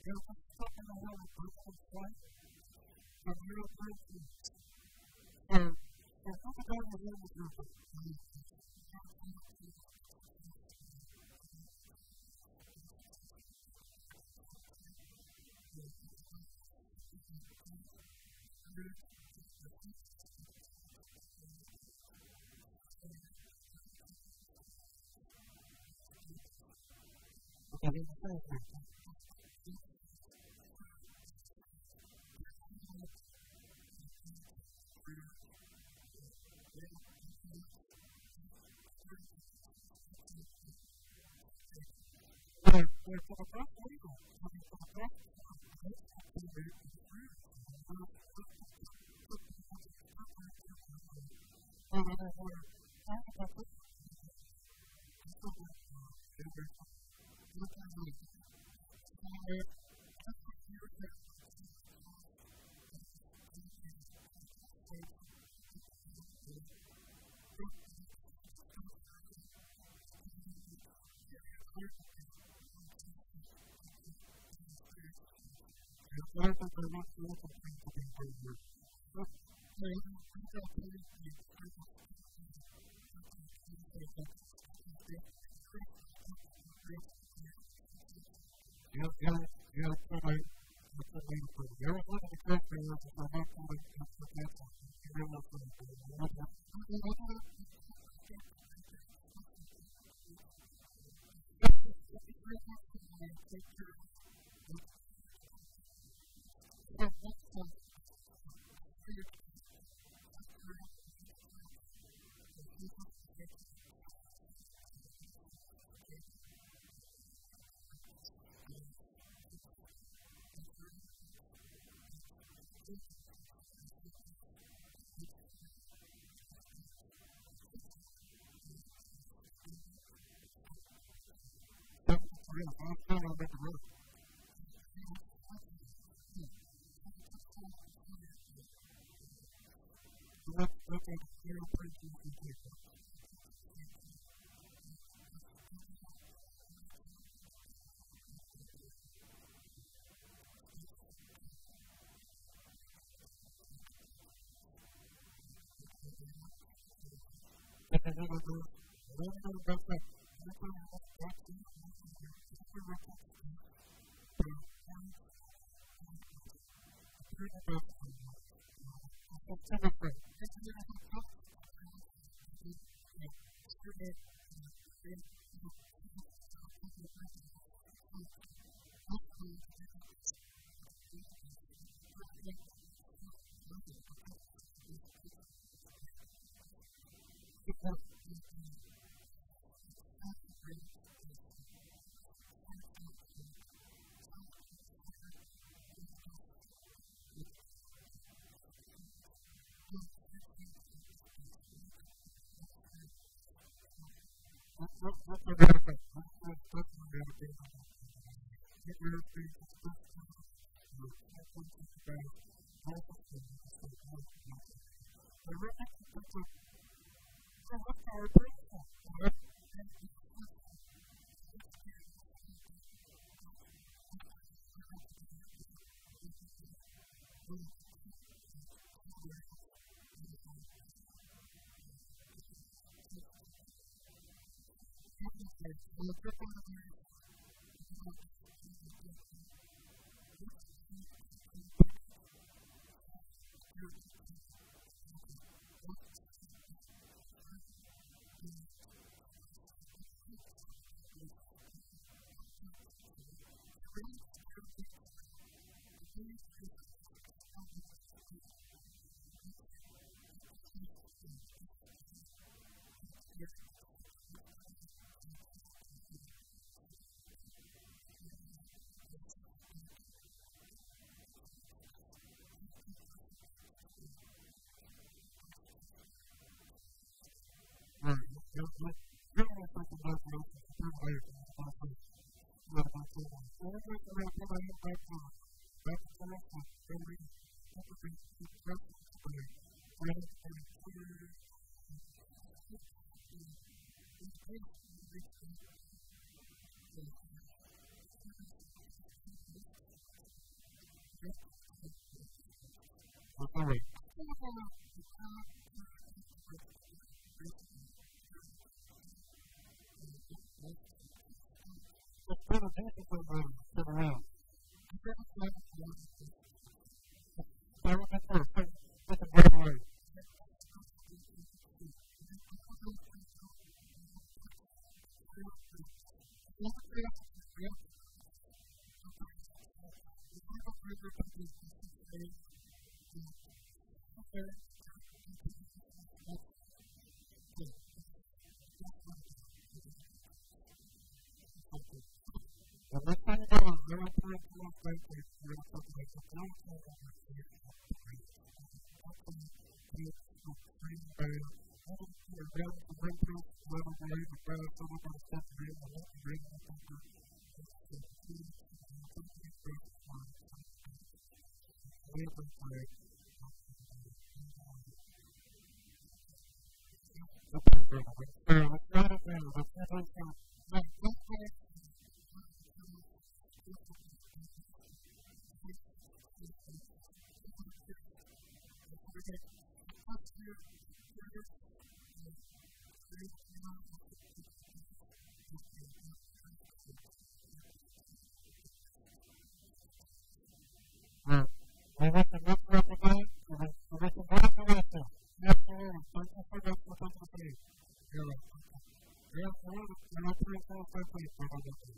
There's a step in the hill of personal strength and real person. So, if you could go to the hill with your It's been a beautiful way to the world. I said it's not a good way. I will get there. It's a great way. The next time you go, I want to make you right there. You're going to talk about the flow of the We want to look for the game, we want to work the way. Absolutely. Thank you for that. You're welcome. You're welcome. You're welcome.